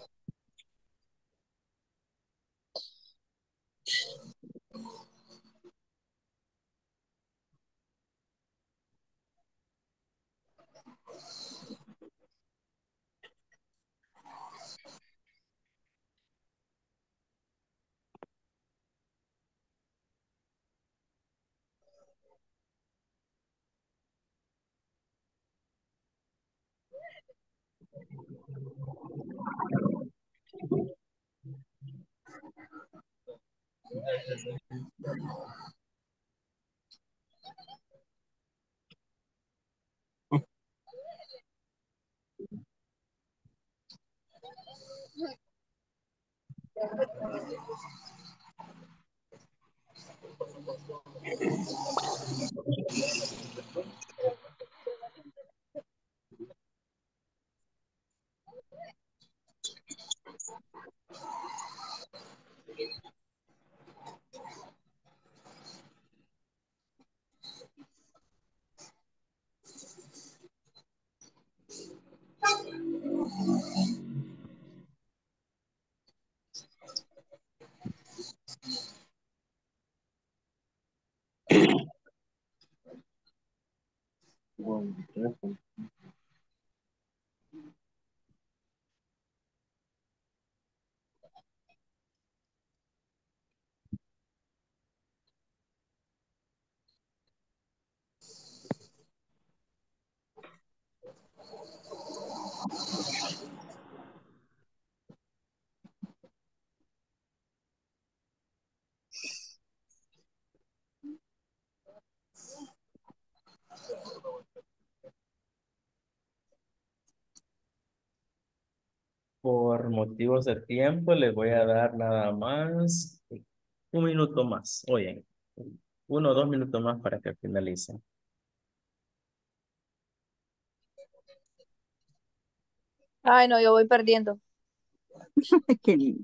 Por motivos de tiempo, les voy a dar nada más un minuto más. Oye, uno o dos minutos más para que finalicen. Ay, no, yo voy perdiendo. Qué lindo.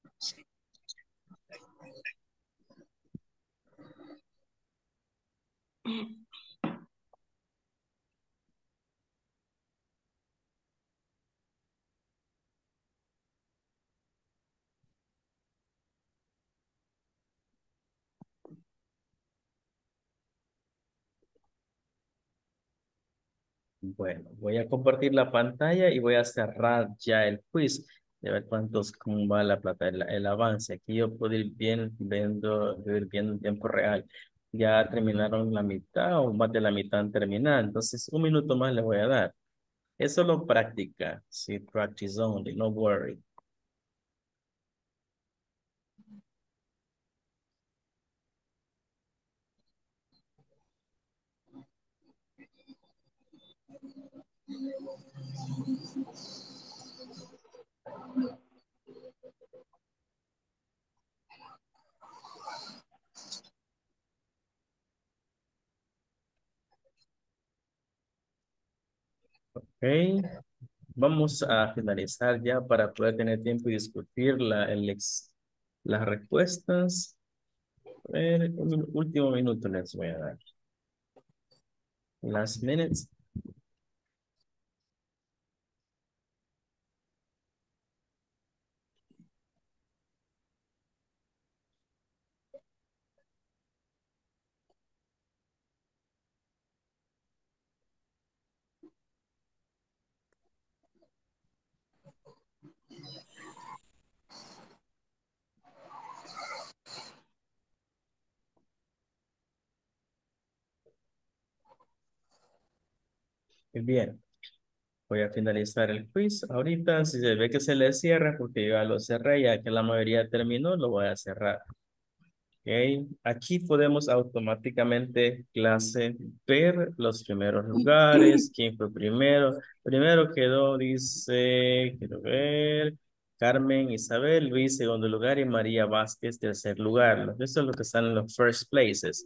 Bueno, voy a compartir la pantalla y voy a cerrar ya el quiz. De ver cuántos, cómo va la plata, el, el avance. Aquí yo puedo ir bien, viendo, ir viendo en tiempo real. Ya terminaron la mitad o más de la mitad han terminado. Entonces, un minuto más les voy a dar. Es solo práctica. Sí, practice only, no worry. Ok. Vamos a finalizar ya para poder tener tiempo y discutir la, el ex- las respuestas. A ver, un último minuto les voy a dar. Last minutes. Bien. Voy a finalizar el quiz. Ahorita, si se ve que se le cierra, porque yo ya lo cerré, ya que la mayoría terminó, lo voy a cerrar. Ok. Aquí podemos automáticamente clase ver los primeros lugares, quién fue primero. Primero quedó, dice, quiero ver, Carmen Isabel, Luis, segundo lugar, y María Vázquez, tercer lugar. Eso es lo que están en los first places.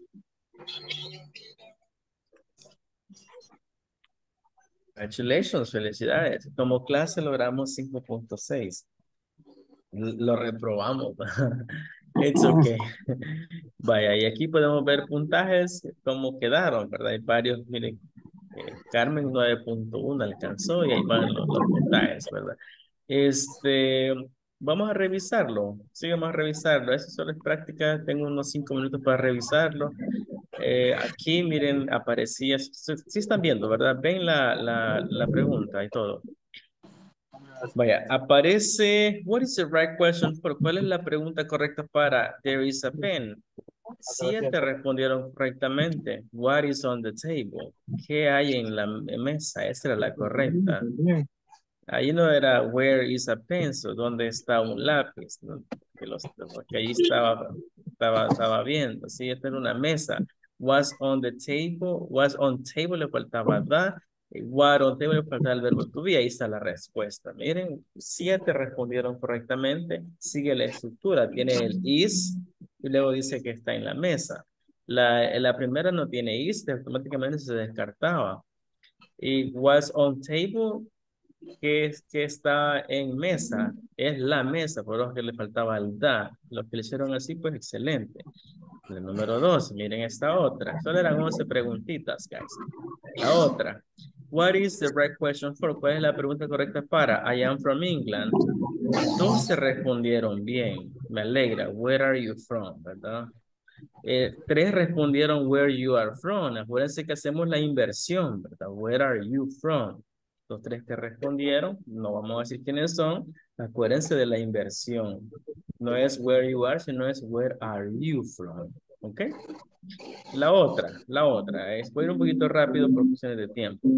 Congratulations, felicidades. Como clase logramos cinco punto seis. Lo reprobamos. It's okay. Vaya, y aquí podemos ver puntajes, cómo quedaron, ¿verdad? Hay varios, miren, eh, Carmen nueve punto uno alcanzó y ahí van los, los puntajes, ¿verdad? Este, vamos a revisarlo. Sí, vamos a revisarlo. Eso solo es práctica. Tengo unos cinco minutos para revisarlo. Eh, aquí, miren, aparecía, sí, sí están viendo, ¿verdad? Ven la, la, la pregunta y todo. Vaya, aparece, what is the right question for? ¿Cuál es la pregunta correcta para there is a pen? Siete respondieron correctamente. What is on the table? ¿Qué hay en la mesa? Esa era la correcta. Ahí no era where is a pencil, ¿dónde está un lápiz? ¿No? Que los, porque ahí estaba, estaba, estaba viendo, sí, esta era una mesa. Was on the table, was on table, le faltaba da. What on table, le faltaba el verbo to be. Ahí está la respuesta. Miren, siete respondieron correctamente. Sigue la estructura, tiene el is y luego dice que está en la mesa. La, la primera no tiene is, automáticamente se descartaba. Y was on table, que, es, que está en mesa, es la mesa, por lo que le faltaba el da. Lo que le hicieron así, pues excelente. El número dos, miren esta otra. Solo eran once preguntitas, guys. La otra. What is the right question for? ¿Cuál es la pregunta correcta para? I am from England. doce respondieron bien. Me alegra. Where are you from? ¿Verdad? Eh, tres respondieron where you are from. Acuérdense que hacemos la inversión, ¿verdad? Where are you from? Los tres que respondieron, no vamos a decir quiénes son. Acuérdense de la inversión. No es where you are, sino es where are you from. ¿Ok? La otra, la otra. Es, voy a ir un poquito rápido por cuestiones de tiempo.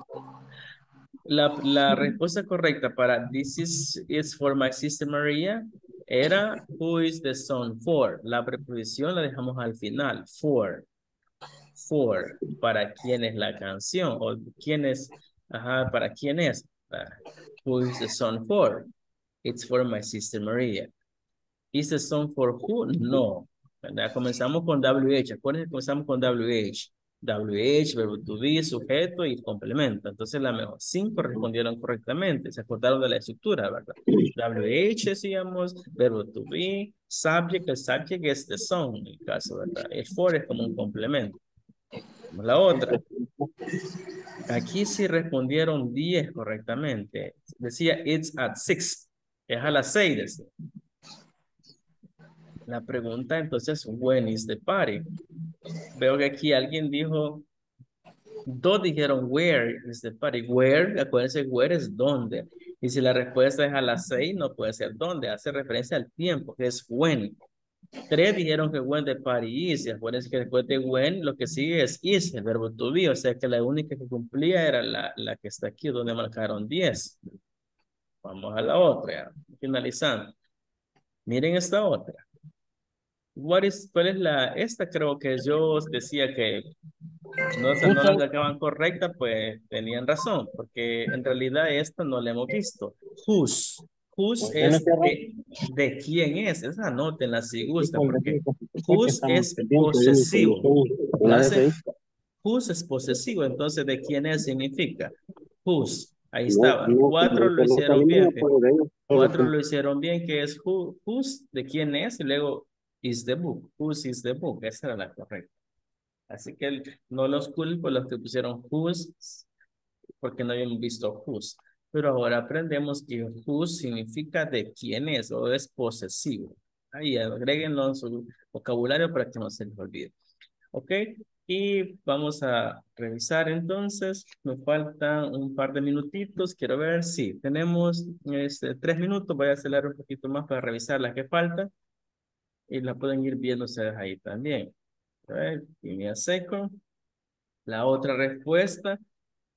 La, la respuesta correcta para this is, is for my sister Maria era who is the song for. La preposición la dejamos al final. For. For. ¿Para quién es la canción? O quién es, ajá, ¿para quién es? Uh, who is the song for? It's for my sister Maria. Is the song for who? No. ¿Verdad? Comenzamos con W H. Acuérdense que comenzamos con W H. W H, verbo to be, sujeto y complemento. Entonces, la mejor cinco respondieron correctamente. Se acordaron de la estructura, ¿verdad? W H decíamos, verbo to be, subject, el subject es the song, en el caso, ¿verdad? El for es como un complemento. La otra. Aquí sí respondieron diez correctamente. Decía, it's at six. Es a las seis, decía. La pregunta entonces, when is the party? Veo que aquí alguien dijo, dos dijeron, where is the party? Where, acuérdense, where es dónde. Y si la respuesta es a las seis, no puede ser dónde. Hace referencia al tiempo, que es when. Tres dijeron que when the party is. Y acuérdense que después de when, lo que sigue es is, el verbo to be. O sea que la única que cumplía era la, la que está aquí, donde marcaron diez. Vamos a la otra, finalizando. Miren esta otra. What is, ¿cuál es la? Esta creo que yo decía que no, o sea, no la sacaban correcta, pues tenían razón, porque en realidad esta no la hemos visto. Whose. Whose es de, de quién es. Esa anótenla si gusta, porque whose es posesivo. Hace, whose es posesivo, entonces de quién es significa whose. Ahí estaba. Cuatro lo hicieron bien. Cuatro lo hicieron bien, que es who, whose, de quién es, y luego is the book. Whose is the book. Esa era la correcta. Así que no los culpo los que pusieron whose, porque no habían visto whose. Pero ahora aprendemos que whose significa de quién es o es posesivo. Ahí agréguenlo en su vocabulario para que no se les olvide. Ok, y vamos a revisar entonces. Me faltan un par de minutitos. Quiero ver si sí, tenemos este, tres minutos. Voy a acelerar un poquito más para revisar las que faltan. Y la pueden ir viendo ustedes ahí también. A ver, give me a second. La otra respuesta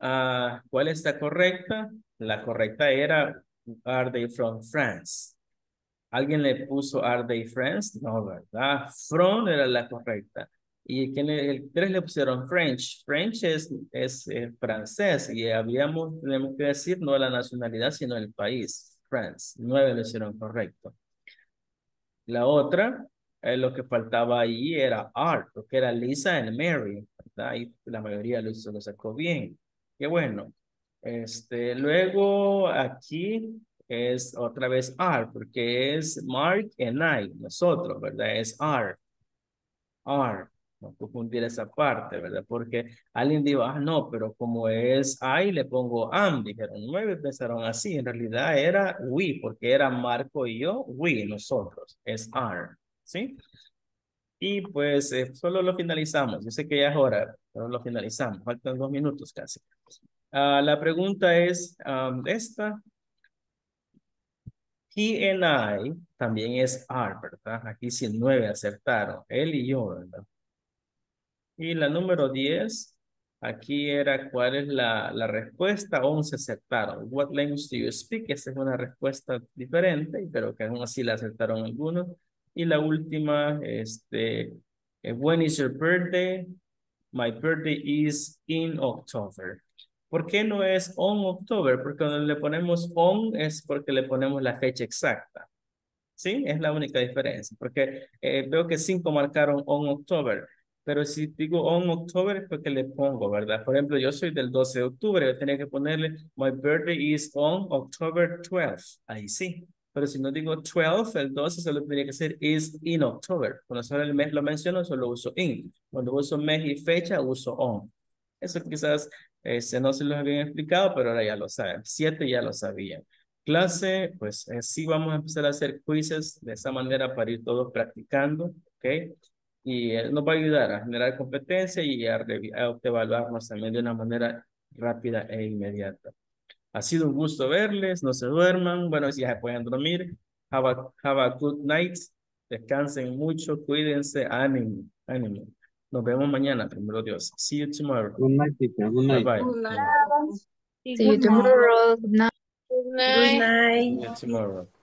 Ah, ¿cuál está correcta? La correcta era, are they from France? ¿Alguien le puso are they friends? No, ¿verdad? From era la correcta. ¿Y quién le- el tres le pusieron French? French es, es eh, francés y habíamos, tenemos que decir no la nacionalidad, sino el país. France. Nueve lo hicieron correcto. La otra, eh, lo que faltaba ahí era are, porque era Lisa and Mary, ¿verdad? Y la mayoría lo, hizo, lo sacó bien. Qué bueno. Este, luego aquí es otra vez are, porque es Mark and I, nosotros, ¿verdad? Es are, are. No confundir esa parte, ¿verdad? Porque alguien dijo, ah, no, pero como es I, le pongo am, dijeron, nueve pensaron así, en realidad era we, porque era Marco y yo, we, nosotros, es are, ¿sí? Y pues eh, solo lo finalizamos, yo sé que ya es hora, pero lo finalizamos, faltan dos minutos casi. Ah, la pregunta es um, esta. He and I también es are, ¿verdad? Aquí sí nueve acertaron, él y yo, ¿verdad? Y la número diez, aquí era cuál es la, la respuesta, once acertaron. What language do you speak? Esa es una respuesta diferente, pero que aún así la acertaron algunos. Y la última, este, eh, when is your birthday? My birthday is in October. ¿Por qué no es on October? Porque cuando le ponemos on es porque le ponemos la fecha exacta. ¿Sí? Es la única diferencia. Porque eh, veo que cinco marcaron on October. Pero si digo on October es porque le pongo, ¿verdad? Por ejemplo, yo soy del doce de octubre. Yo tenía que ponerle my birthday is on October twelfth. Ahí sí. Pero si no digo twelve, el doce solo tendría que ser is in October. Cuando solo el mes lo menciono, solo uso in. Cuando uso mes y fecha, uso on. Eso quizás este, no se los habían explicado, pero ahora ya lo saben. Siete ya lo sabían. Clase, pues eh, sí vamos a empezar a hacer quizzes de esa manera para ir todos practicando, ¿ok? Y eh, nos va a ayudar a generar competencia y a, revi- a evaluarnos también de una manera rápida e inmediata. Ha sido un gusto verles, no se duerman, bueno, ya se pueden dormir. Have a, have a good night, descansen mucho, cuídense, ánimo, ánimo. Nos vemos mañana, primero Dios. See you tomorrow. Good night, teacher. Good Bye night. bye. Good night. See you tomorrow. Good night. Good Good night. See night. you tomorrow.